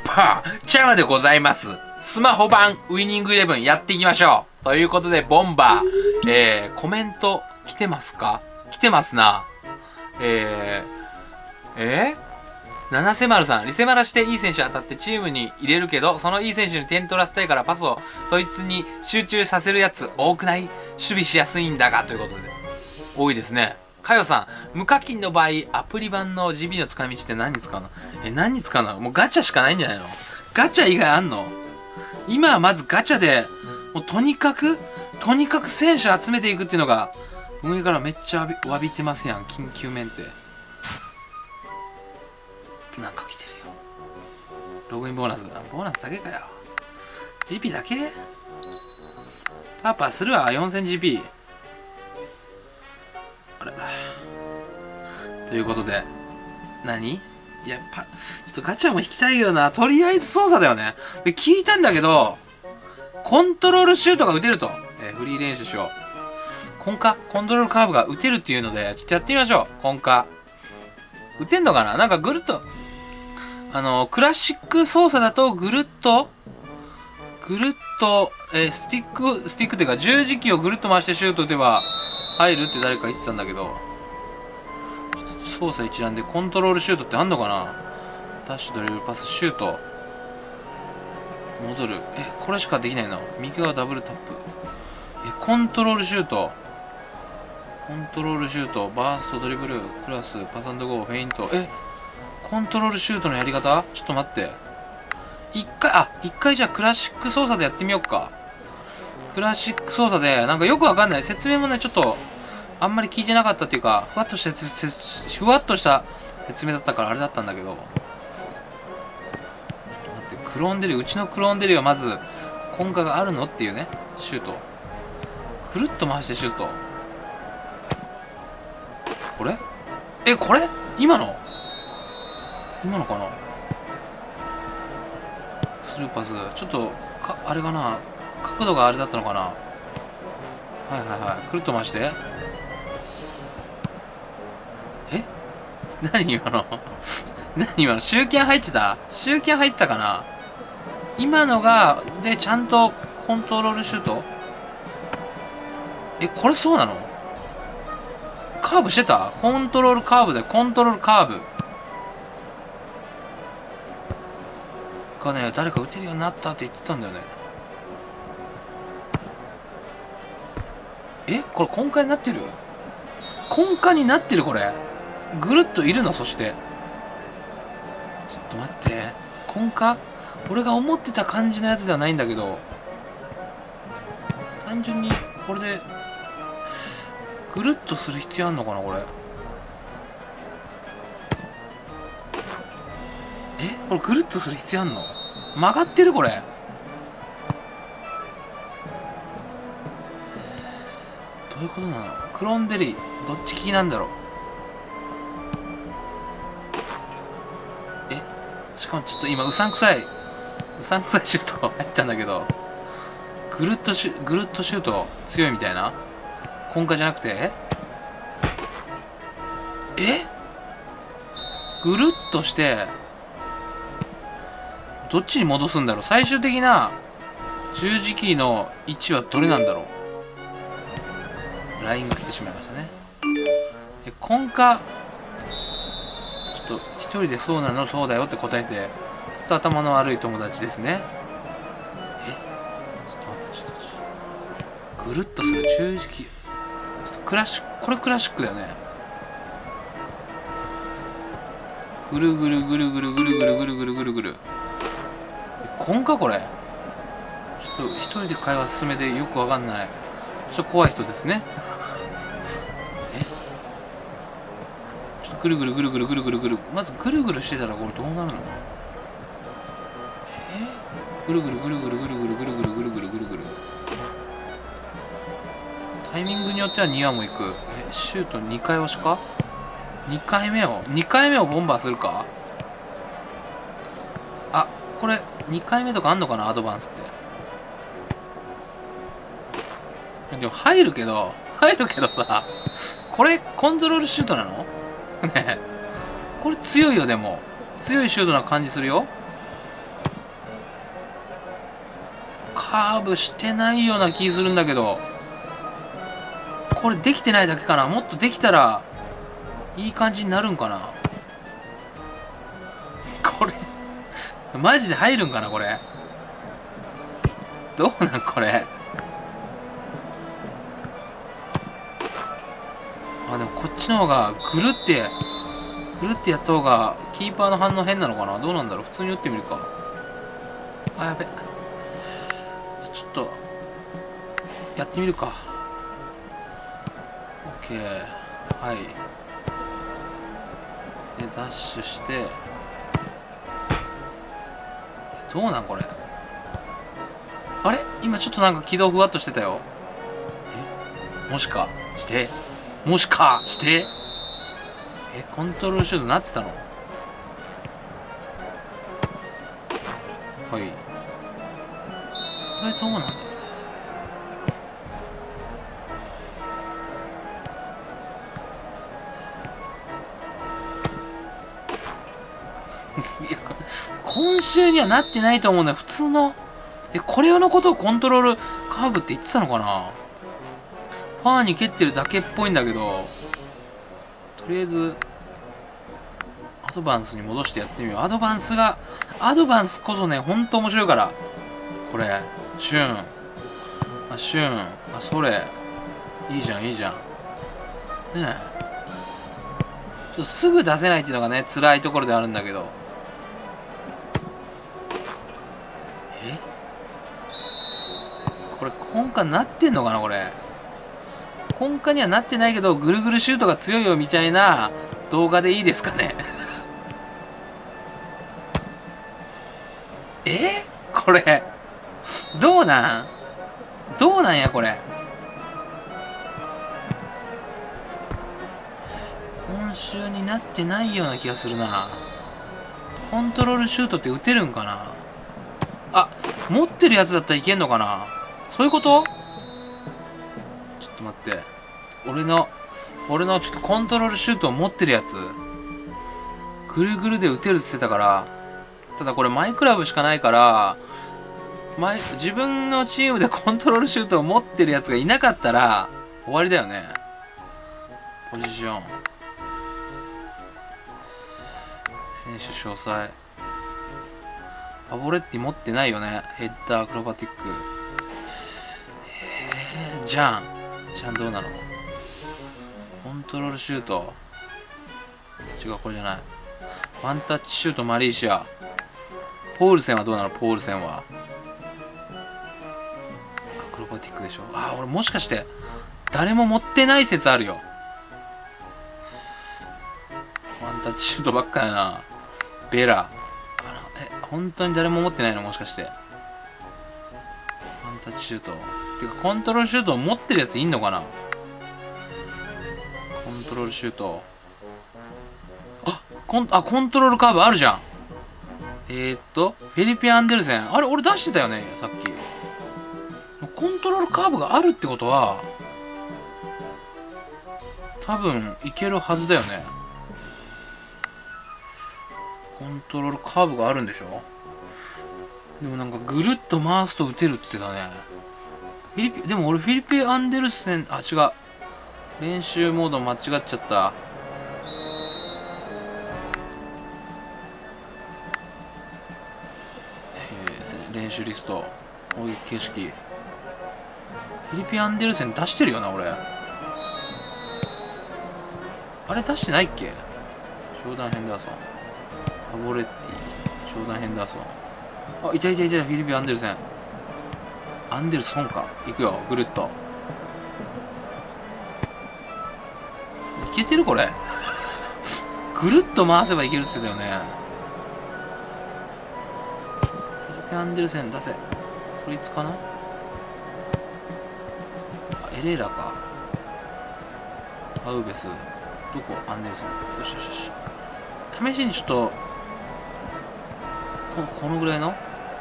パーチャラでございます。スマホ版ウイニングイレブンやっていきましょう。ということで、ボンバー、コメント来てますか？来てますな。七瀬丸さん、リセマラしていい選手当たってチームに入れるけど、そのいい選手に点取らせたいからパスをそいつに集中させるやつ多くない？守備しやすいんだが、ということで。多いですね。かよさん、無課金の場合、アプリ版の GB の使い道って何に使うの？何に使うの？もうガチャしかないんじゃないの？ガチャ以外あんの？今はまずガチャで、もうとにかく選手集めていくっていうのが、運営からめっちゃ詫びてますやん、緊急メンテ。なんか来てるよ。ログインボーナス。ボーナスだけかよ。GP だけ？パーパーするわ、4000GP。あれ。ということで、何？いや、ちょっとガチャも引きたいけどな。とりあえず操作だよね。で、聞いたんだけど、コントロールシュートが打てると。フリー練習しよう。コントロールカーブが打てるっていうので、ちょっとやってみましょう。コンカ。打てんのかな？なんかぐるっと、クラシック操作だとぐるっと、スティックっていうか十字キーをぐるっと回してシュート打てば入るって誰か言ってたんだけど、ちょっと操作一覧でコントロールシュートってあんのかな？ダッシュドリブルパスシュート。戻る。これしかできないの？右側ダブルタップ。コントロールシュート。バーストドリブル、クラス、パス&ゴー、フェイント。コントロールシュートのやり方？ちょっと待って。一回じゃあクラシック操作でやってみようか。クラシック操作で、なんかよくわかんない。説明もね、ちょっと、あんまり聞いてなかったっていうか、ふわっとした説明だったからあれだったんだけど。ちょっと待って、クローンデリうちのクローンデリはまず、根幹があるのっていうね、シュート。くるっと回してシュート。これ？これ？今のかな？スルーパス。ちょっと、あれかな？角度があれだったのかな？はい。くるっと回して。何今の集権入ってたかな？今のが、で、ちゃんとコントロールシュート？これそうなの？カーブしてた？コントロールカーブだよ、コントロールカーブ。がね、誰か打てるようになったって言ってたんだよね。これ根幹になってる？根幹になってるこれ。ぐるっといるの？そして。ちょっと待って。根幹？俺が思ってた感じのやつではないんだけど。単純に、これで、ぐるっとする必要あんのかなこれ。これぐるっとする必要あんの？曲がってるこれ。どういうことなの？クローンデリどっち利きなんだろう？しかもちょっと今うさんくさいシュート入ったんだけど、ぐるっとシュート強いみたいな。根幹じゃなくてぐるっとしてどっちに戻すんだろう？最終的な十字キーの位置はどれなんだろう？ラインが来てしまいましたね。根幹ちょっと一人でそうなのそうだよって答えて、ちょっと頭の悪い友達ですね。ちょっと待って、ぐるっとする十字キー。ちょっとこれクラシックだよね。ぐるぐる根幹これ。ちょっと一人で会話進めてよくわかんない。ちょっと怖い人ですね。ちょっとぐるぐる。まずぐるぐるしてたらこれどうなるの？ぐるぐる。タイミングによっては2話も行く。シュート2回押しか？2回目をボンバーするか？これ2回目とかあんのかな？アドバンスって。でも入るけどさ、これコントロールシュートなの？ねえ、これ強いよ。でも強いシュートな感じするよ。 カーブしてないような気するんだけど。これできてないだけかな。もっとできたらいい感じになるんかな。これマジで入るんかなこれ。どうなんこれ。あ、でもこっちの方がぐるってやった方がキーパーの反応変なのかな。どうなんだろう。普通に打ってみるか。あ、やべ。ちょっとやってみるか。オッケー。はい。でダッシュして、どうなんこれ。あれ今ちょっとなんか軌道ふわっとしてたよ。もしかしてコントロールシュートなってたの。はい。これどうなんだろうね。いや、今週にはなってないと思うんだよ。普通のこれのことをコントロールカーブって言ってたのかな。ファーに蹴ってるだけっぽいんだけど、とりあえずアドバンスに戻してやってみよう。アドバンスこそね、ほんと面白いから。これシュン、それいいじゃんねえ。ちょっとすぐ出せないっていうのがね、辛いところであるんだけど。これ根幹なってんのかな。これ根幹にはなってないけど、ぐるぐるシュートが強いよみたいな動画でいいですかね。これどうなんやこれ。今週になってないような気がするな。コントロールシュートって打てるんかな。あ、持ってるやつだったらいけんのかな。そういうこと。ちょっと待って、俺のちょっとコントロールシュートを持ってるやつ、ぐるぐるで打てるって言ってたから。ただこれマイクラブしかないから、自分のチームでコントロールシュートを持ってるやつがいなかったら終わりだよね。ポジション、選手詳細、ファボレッティ持ってないよね。ヘッダー、アクロバティック。じゃんどうなの。コントロールシュート違う、これじゃない。ワンタッチシュート、マリーシア。ポールセンはどうなの。ポールセンはアクロバティックでしょ。あ、俺もしかして誰も持ってない説あるよ。ワンタッチシュートばっかやな。ベラ、本当に誰も持ってないの。もしかしてワンタッチシュートてか、コントロールシュートを持ってるやついんのかな。コントロールシュート、コントロールカーブあるじゃん。フェリペ・アンデルセン、あれ俺出してたよねさっき。コントロールカーブがあるってことは多分いけるはずだよね。コントロールカーブがあるんでしょ。でもなんかぐるっと回すと打てるって言ってたね。でも俺フィリペ・アンデルセン、違う、練習モード間違っちゃった。練習リスト、攻撃形式、フィリペ・アンデルセン出してるよな俺。あれ出してないっけ。ショーダン・ヘンダーソン、ファボレッティ、ショーダン・ヘンダーソン。いたフィリペ・アンデルセン。アンデルソンか。いくよ、ぐるっといけてるこれ。ぐるっと回せばいけるって言ってたよね。フィリペ・アンデルセン出せ。これいつかな。エレーラか。アウベスどこ。アンデルセン。よし。試しにちょっとこのぐらいの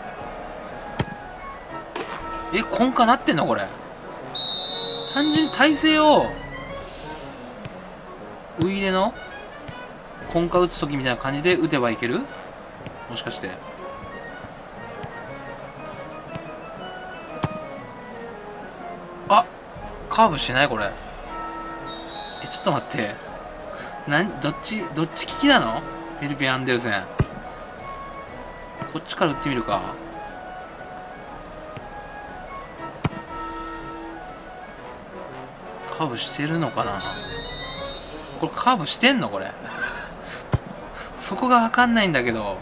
根幹なってんのこれ。単純に体勢をウイイレの根幹打つ時みたいな感じで打てばいける。もしかしてカーブしてないこれ。ちょっと待って。どっち利きなの？フィリピン・アンデルセン。こっちから打ってみるか。カーブしてるのかな。これカーブしてんのこれ。そこが分かんないんだけど。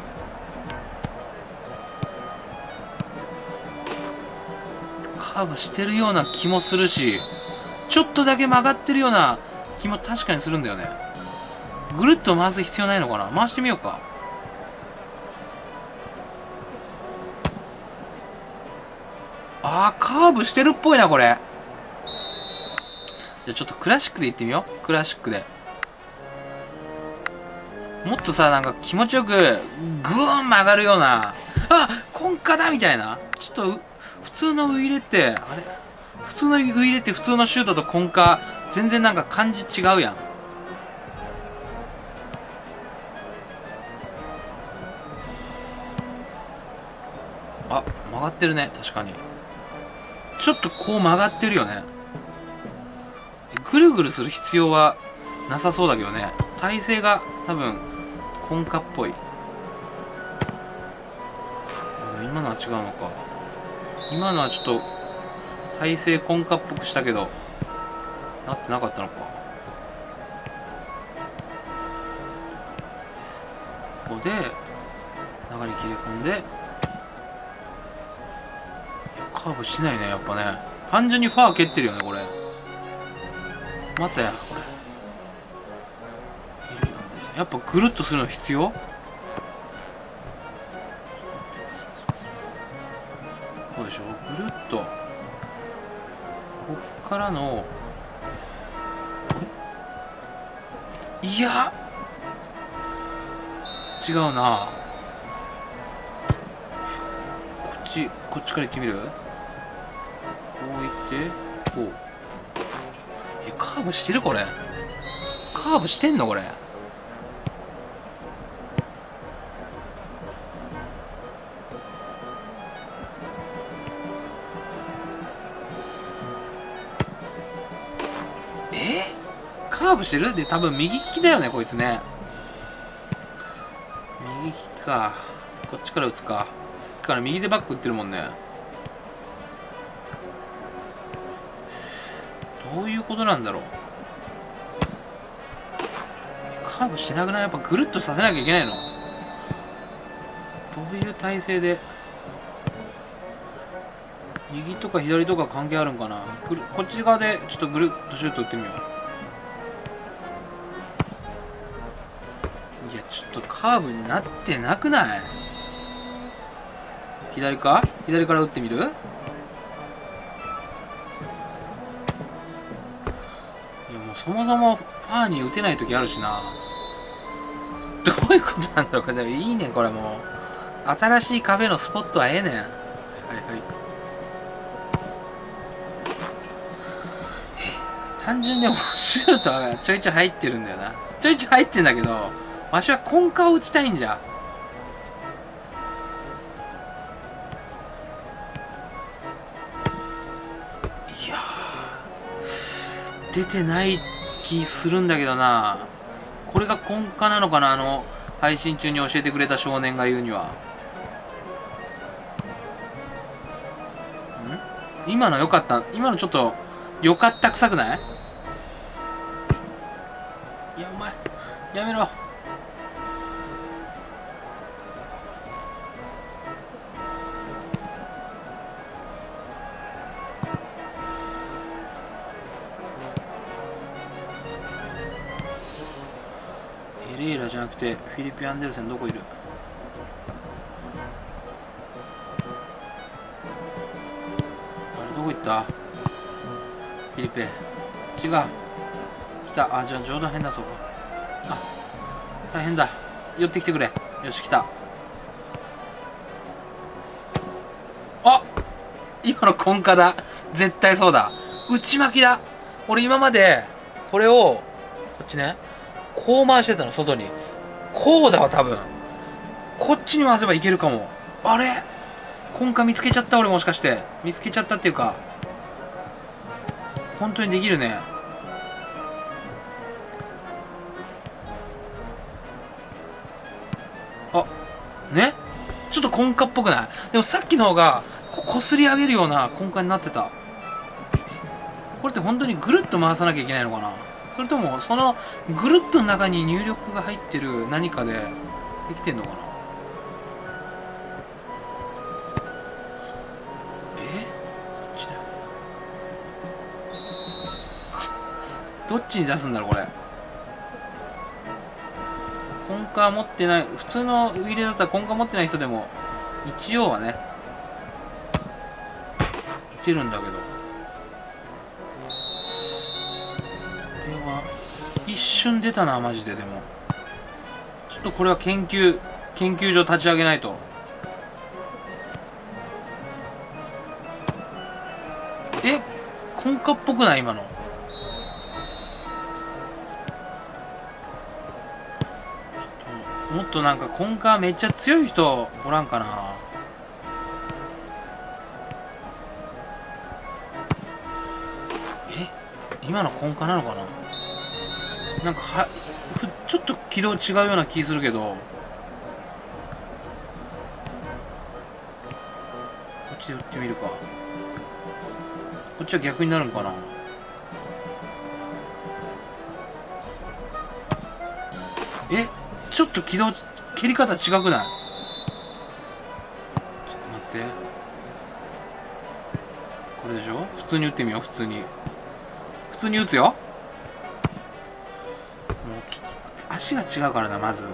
カーブしてるような気もするし、ちょっとだけ曲がってるような気も確かにするんだよね。ぐるっと回す必要ないのかな。回してみようか。カーブしてるっぽいなこれ。じゃあちょっとクラシックでいってみよう。クラシックでもっとさ、なんか気持ちよくグーン曲がるような、コンカだみたいな。ちょっと普通のウイイレって、普通のウイイレって普通のシュートとコンカ全然なんか感じ違うやん。曲がってるね。確かにちょっとこう曲がってるよね。ぐるぐるする必要はなさそうだけどね。体勢が多分コンカっぽい。今のは違うのか。今のはちょっと体勢コンカっぽくしたけどなってなかったのか。ここで中に切れ込んで、いやカーブしないねやっぱね。単純にファー蹴ってるよねこれ。またやこれ。やっぱぐるっとするの必要？そうでしょ。ぐるっとこっからの、いや違うな。こっちから行ってみる？こう行ってこう。カーブしてるこれ。カーブしてんのこれ。カーブしてる？で多分右利きだよねこいつね。右利きか。こっちから打つか。さっきから右でバック打ってるもんね。どういうことなんだろう。カーブしてなくない？やっぱぐるっとさせなきゃいけないの？どういう体勢で。右とか左とか関係あるんかな。こっち側でちょっとぐるっとシュート打ってみよう。いやちょっとカーブになってなくない？左から打ってみる？いやもうそもそもファーに打てない時あるしな。どういうことなんだろうこれ。いいねこれ。もう新しいカフェのスポットはええねん。はいはい。単純でもシュートはちょいちょい入ってるんだよな。ちょいちょい入ってんだけど、わしはコンカを打ちたいんじゃ。いや出てない気するんだけどな。これがコンカなのかな。配信中に教えてくれた少年が言うには。今の良かった。今のちょっと良かった臭くない？いやお前やめろ。エレイラじゃなくてフィリピン・アンデルセンどこいる？あれどこ行った？フィリペ。違う。来た。じゃあ冗談変だぞ。大変だ。寄ってきてくれ。よし来た。今のコンカだ。絶対そうだ。内巻きだ。俺今までこれをこっちねこう回してたの。外にこうだわ多分。こっちに回せばいけるかも。あれコンカ見つけちゃった。俺もしかして見つけちゃったっていうか、 本当にできるね。あ、ね、ちょっと根幹っぽくない？でもさっきの方がこすり上げるような根幹になってた。これって本当にぐるっと回さなきゃいけないのかな？それともそのぐるっとの中に入力が入ってる何かでできてんのかな？こっちだよ。どっちに出すんだろうこれ。根幹持ってない、普通のウイイレだったら根幹持ってない人でも一応はね打てるんだけど、これは一瞬出たなマジで。でもちょっとこれは研究所立ち上げないと。根幹っぽくない今の？もっとなんか根幹めっちゃ強い人おらんかな。今の根幹なのかな？なんかちょっと軌道違うような気するけど、こっちで打ってみるか。こっちは逆になるんかな。ちょっと軌り方違くない？ちょっと待って、これでしょ。普通に打ってみよう。普通に打つよ。もう足が違うからな。まず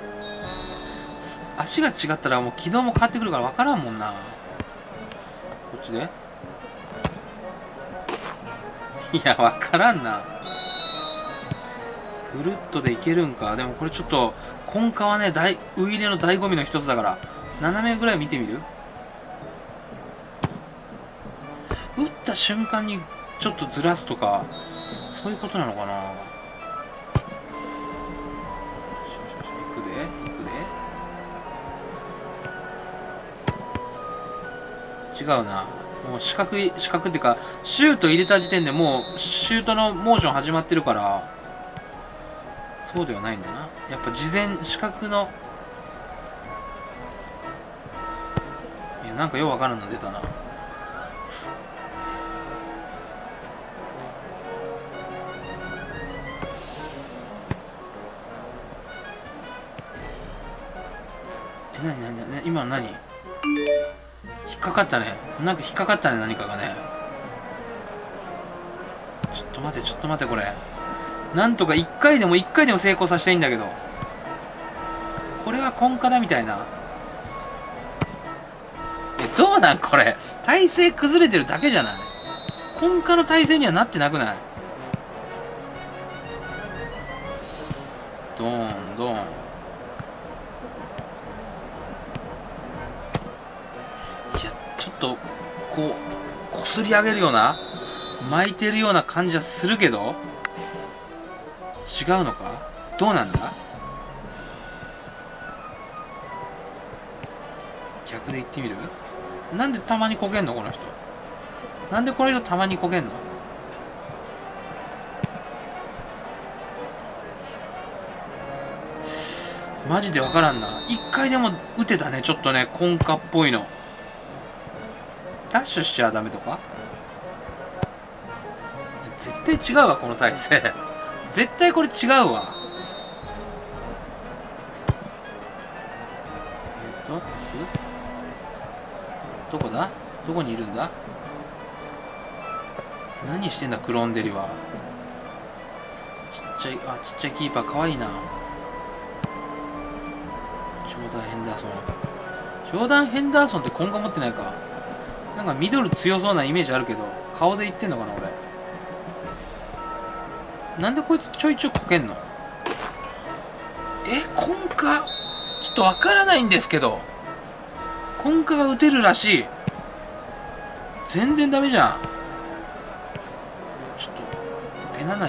足が違ったらもう軌道も変わってくるから分からんもんな。こっちでいや分からんな。ぐるっとでいけるんか。でもこれちょっと根幹はねウイイレの醍醐味の一つだから、斜めぐらい見てみる。打った瞬間にちょっとずらすとかそういうことなのかな。行くで違うな。もう四角っていうかシュート入れた時点でもうシュートのモーション始まってるから、そうではないんだな。やっぱ事前四角の、いやなんかようわからんの出たな。今の何？引っかかったね。なんか引っかかったね、何かがね。ちょっと待ってこれ。なんとか一回でも成功させたいんだけど。これは根幹だみたいな。どうなんこれ。体勢崩れてるだけじゃない？根幹の体勢にはなってなくない？ドーンドーン。いやちょっとこすり上げるような巻いてるような感じはするけど、違うのか？どうなんだ？逆で言ってみる？なんでたまにこけんのこの人。なんでこの人たまにこけんの？マジでわからんな。一回でも打てたね。ちょっとね根幹っぽいの。ダッシュしちゃダメとか？絶対違うわこの体勢。絶対これ違うわ。どこだ？どこにいるんだ？何してんだクロンデリは。ちっちゃいキーパーかわいいな。ジョーダン・ヘンダーソン。ジョーダン・ヘンダーソンって根幹持ってないか。なんかミドル強そうなイメージあるけど、顔で言ってんのかな俺。なんでこいつちょいちょいこけんの？根幹ちょっとわからないんですけど、根幹が打てるらしい。全然ダメじゃん。ちょっとペナない？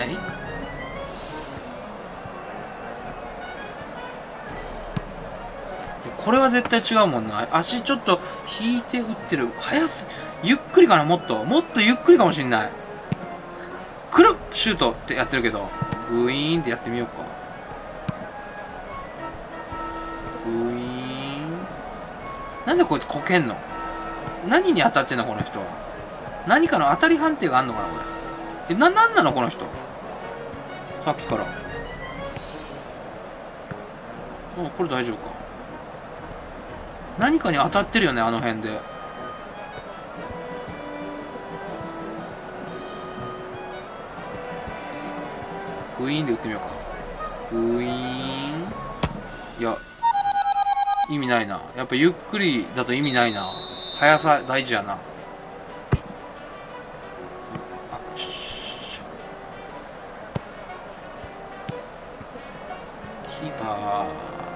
これは絶対違うもんな。足ちょっと引いて打ってる。ゆっくりかな。もっとゆっくりかもしんない。 くるシュートってやってるけど、グイーンってやってみようか。グイーン。なんでこいつこけんの？何に当たってんのこの人は。何かの当たり判定があんのかなこれ。なんなのこの人。さっきから。これ大丈夫か。何かに当たってるよね、あの辺で。グイーンで打ってみようか。グイーン。いや、意味ないな。やっぱゆっくりだと意味ないな。速さ大事やな。キーパ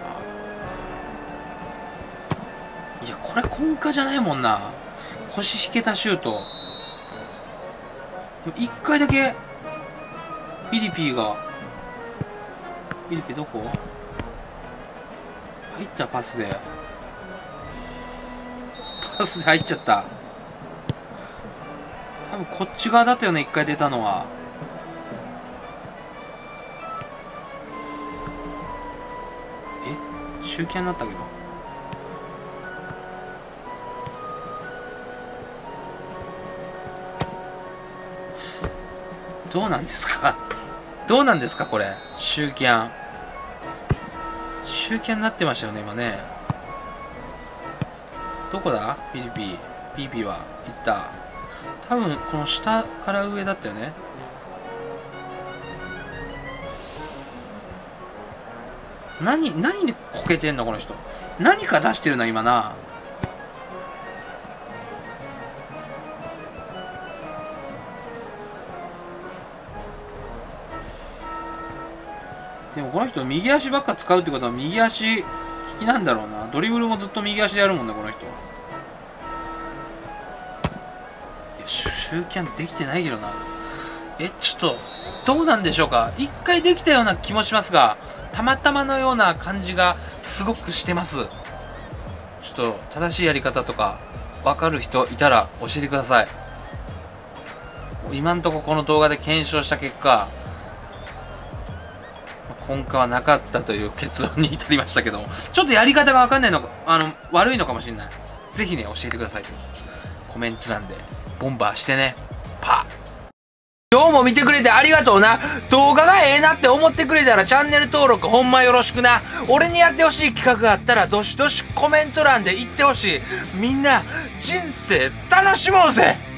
ー。いや、これコンカじゃないもんな。腰引けたシュート。一回だけ、フィリピどこ？入ったパスで入っちゃった。多分こっち側だったよね、一回出たのは。集権になったけど。どうなんですかどうなんですかこれ。集権になってましたよね今ね。どこだピリピは行った。多分この下から上だったよね。何でこけてんのこの人。何か出してるな今な。でもこの人右足ばっか使うってことは右足利きなんだろうな。ドリブルもずっと右足でやるもんねこの人。いや集キャンできてないけどな。ちょっとどうなんでしょうか。一回できたような気もしますが、たまたまのような感じがすごくしてます。ちょっと正しいやり方とか分かる人いたら教えてください。今んとここの動画で検証した結果、根拠はなかったという結論に至りましたけど、ちょっとやり方が分かんないのか、悪いのかもしれない。ぜひね教えてください。コメント欄でボンバーしてね。パー。今日も見てくれてありがとうな。動画がええなって思ってくれたらチャンネル登録ほんまよろしくな。俺にやってほしい企画があったらどしどしコメント欄で言ってほしい。みんな人生楽しもうぜ。